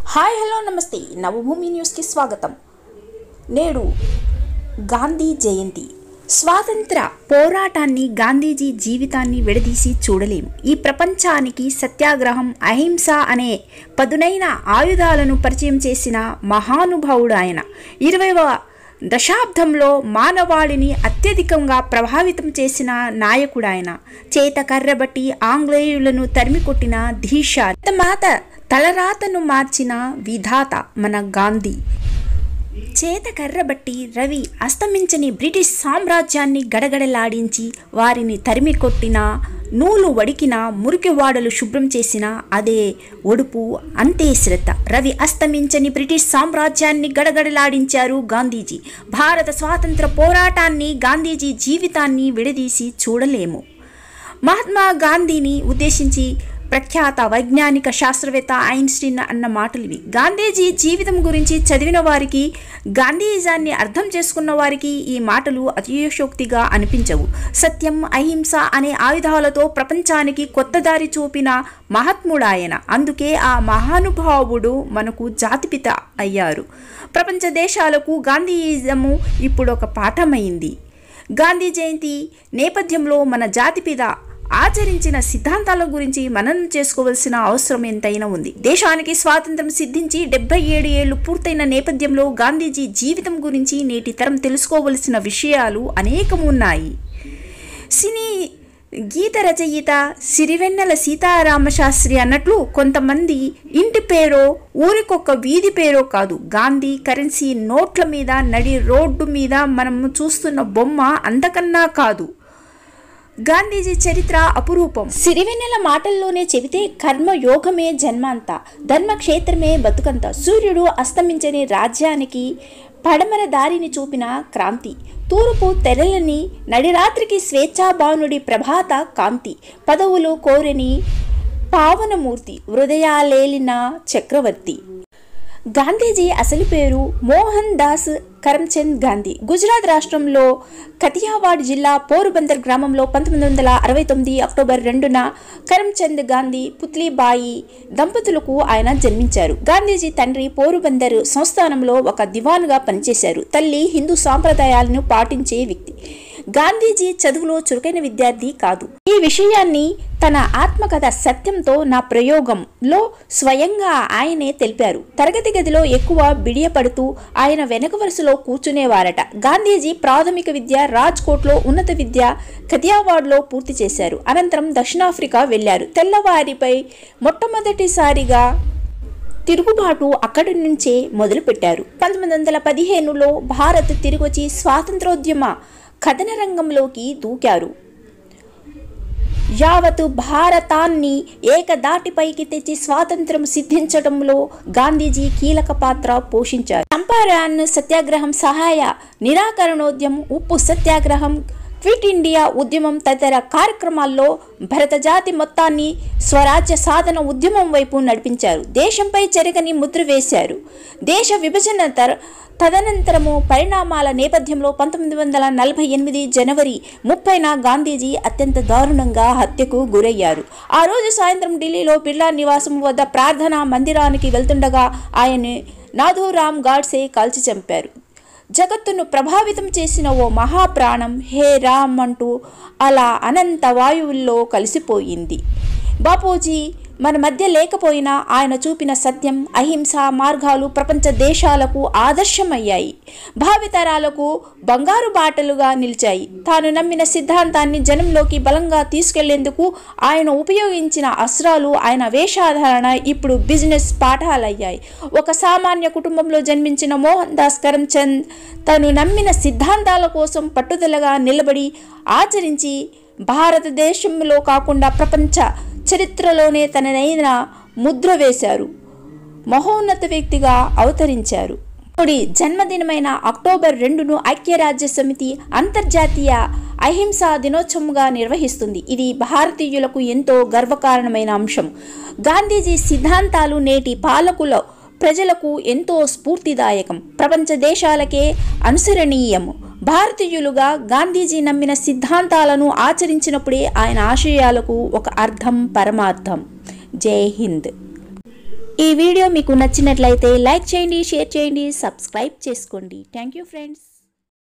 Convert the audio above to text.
Hi hello నమస్తే నవభూమి న్యూస్కి స్వాగతం. నేడు గాంధీ జయంతి. స్వాతంత్ర పోరాటాన్ని, గాంధీజీ జీవితాన్ని విడదీసి చూడలేము. ఈ ప్రపంచానికి సత్యాగ్రహం, అహింస అనే పదునైన ఆయుధాలను పరిచయం చేసిన మహానుభావుడు ఆయన. 20వ దశాబ్దంలో మానవాళిని అత్యధికంగా ప్రభావితం చేసిన నాయకుడు ఆయన. చేత కర్రబట్టి ఆంగ్లేయులను తరిమికొట్టిన ధీష మాత తలరాతను మార్చిన విధాత మన గాంధీ. చేత కర్రబట్టి రవి అస్తమించని బ్రిటిష్ సామ్రాజ్యాన్ని గడగడలాడించి వారిని తరిమి కొట్టిన, నూలు వడికిన, మురికివాడలు శుభ్రం చేసిన అదే ఒడుపు, అంతే శ్రద్ధ. రవి అస్తమించని బ్రిటిష్ సామ్రాజ్యాన్ని గడగడలాడించారు గాంధీజీ. భారత స్వాతంత్ర పోరాటాన్ని, గాంధీజీ జీవితాన్ని విడదీసి చూడలేము. మహాత్మా గాంధీని ఉద్దేశించి ప్రఖ్యాత వైజ్ఞానిక శాస్త్రవేత్త ఐన్స్టీన్ అన్న మాటలు ఇవి. గాంధీజీ జీవితం గురించి చదివిన వారికి, గాంధీజాన్ని అర్థం చేసుకున్న వారికి ఈ మాటలు అతిశయోక్తిగా అనిపించవు. సత్యం, అహింస అనే ఆయుధాలతో ప్రపంచానికి కొత్త దారి చూపిన మహాత్ముడాయన. అందుకే ఆ మహానుభావుడు మనకు జాతిపిత అయ్యారు. ప్రపంచ దేశాలకు గాంధీయిజము ఇప్పుడు ఒక పాఠమైంది. గాంధీ జయంతి నేపథ్యంలో మన జాతిపిత ఆచరించిన సిద్ధాంతాల గురించి మననం చేసుకోవాల్సిన అవసరం ఎంతైనా ఉంది. దేశానికి స్వాతంత్రం సిద్ధించి 77 ఏళ్లు పూర్తయిన నేపథ్యంలో గాంధీజీ జీవితం గురించి నేటి తరం తెలుసుకోవలసిన విషయాలు అనేకం ఉన్నాయి. సినీ గీత రచయిత సిరివెన్నెల సీతారామశాస్త్రి అన్నట్లు కొంతమంది ఇంటి పేరో, ఊరికొక్క వీధి పేరో కాదు, గాంధీ కరెన్సీ నోట్ల మీద, నడి రోడ్డు మీద మనం చూస్తున్న బొమ్మ అంతకన్నా కాదు. గాంధీజీ చరిత్ర అపురూపం. సిరివెన్నెల మాటల్లోనే చెబితే కర్మయోగమే జన్మాంత, ధర్మక్షేత్రమే బతుకంత, సూర్యుడు అస్తమించని రాజ్యానికి పడమర దారిని చూపిన క్రాంతి, తూర్పు తెరలని నడిరాత్రికి స్వేచ్ఛాభానుడి ప్రభాత కాంతి, పదవులు కోరని పావనమూర్తి, హృదయాలేలిన చక్రవర్తి. గాంధీజీ అసలు పేరు మోహన్ దాస్ కరమ్చంద్ గాంధీ. గుజరాత్ రాష్ట్రంలో కతియావాడ్ జిల్లా పోరుబందర్ గ్రామంలో 1969 అక్టోబర్ 2న కరమ్చంద్ గాంధీ, పుత్లీబాయి దంపతులకు ఆయన జన్మించారు. గాంధీజీ తండ్రి పోరుబందర్ సంస్థానంలో ఒక దివాన్గా పనిచేశారు. తల్లి హిందూ సాంప్రదాయాలను పాటించే వ్యక్తి. గాంధీజీ చదువులో చురుకైన విద్యార్థి కాదు. ఈ విషయాన్ని తన ఆత్మకథ సత్యంతో నా ప్రయోగంలో స్వయంగా ఆయనే తెలిపారు. తరగతి గదిలో ఎక్కువ బిడియపడుతూ ఆయన వెనక వరుసలో కూర్చునేవారట. గాంధీజీ ప్రాథమిక విద్య రాజ్కోట్లో, ఉన్నత విద్య కతియావాడ్లో పూర్తి చేశారు. అనంతరం దక్షిణాఫ్రికా వెళ్లారు. తెల్లవారిపై మొట్టమొదటిసారిగా తిరుగుబాటు అక్కడి నుంచే మొదలుపెట్టారు. 1915లో భారత్ తిరిగొచ్చి స్వాతంత్రోద్యమ కథన రంగంలోకి దూకారు. యావత్ భారతాన్ని ఏకదాటిపైకి తెచ్చి స్వాతంత్రం సిద్ధించడంలో గాంధీజీ కీలక పాత్ర పోషించారు. చంపారణ్ సత్యాగ్రహం, సహాయ నిరాకరణోద్యమం, ఉప్పు సత్యాగ్రహం, క్విట్ ఇండియా ఉద్యమం తదితర కార్యక్రమాల్లో భారత జాతి మొత్తాన్ని స్వరాజ్య సాధన ఉద్యమం వైపు నడిపించారు. దేశంపై చెరగని ముద్ర వేశారు. దేశ విభజన తదనంతరము పరిణామాల నేపథ్యంలో 1948 జనవరి 30న గాంధీజీ అత్యంత దారుణంగా హత్యకు గురయ్యారు. ఆ రోజు సాయంత్రం ఢిల్లీలో బిర్లా నివాసం వద్ద ప్రార్థనా మందిరానికి వెళ్తుండగా ఆయన్ని నాథూరామ్ గాడ్సే కాల్చి చంపారు. జగత్తును ప్రభావితం చేసిన ఓ మహాప్రాణం హే రామ్ అంటూ అలా అనంత వాయువుల్లో కలిసిపోయింది. బాపూజీ మన మధ్య లేకపోయినా ఆయన చూపిన సత్యం, అహింస మార్గాలు ప్రపంచ దేశాలకు ఆదర్శమయ్యాయి, భావితరాలకు బంగారు బాటలుగా నిలిచాయి. తాను నమ్మిన సిద్ధాంతాన్ని జనంలోకి బలంగా తీసుకెళ్లేందుకు ఆయన ఉపయోగించిన అస్త్రాలు, ఆయన వేషధారణ ఇప్పుడు బిజినెస్ పాఠాలయ్యాయి. ఒక సామాన్య కుటుంబంలో జన్మించిన మోహన్ దాస్ కరమ్చంద్ తను నమ్మిన సిద్ధాంతాల కోసం పట్టుదలగా నిలబడి ఆచరించి భారతదేశంలో కాకుండా ప్రపంచ చరిత్రలోనే తననైన ముద్ర వేశారు. మహోన్నత వ్యక్తిగా అవతరించారు. ఇప్పటి జన్మదినమైన అక్టోబర్ 2ను ఐక్యరాజ్య సమితి అంతర్జాతీయ అహింసా దినోత్సవంగా నిర్వహిస్తుంది. ఇది భారతీయులకు ఎంతో గర్వకారణమైన అంశం. గాంధీజీ సిద్ధాంతాలు నేటి పాలకుల ప్రజలకు ఎంతో స్ఫూర్తిదాయకం, ప్రపంచ దేశాలకే అనుసరణీయం. భారతీయులుగా గాంధీజీ నమ్మిన సిద్ధాంతాలను ఆచరించినప్పుడే ఆయన ఆశయాలకు ఒక అర్థం, పరమార్థం. జై హింద్. ఈ వీడియో మీకు నచ్చినట్లయితే లైక్ చేయండి, షేర్ చేయండి, సబ్స్క్రైబ్ చేసుకోండి. Thank you friends.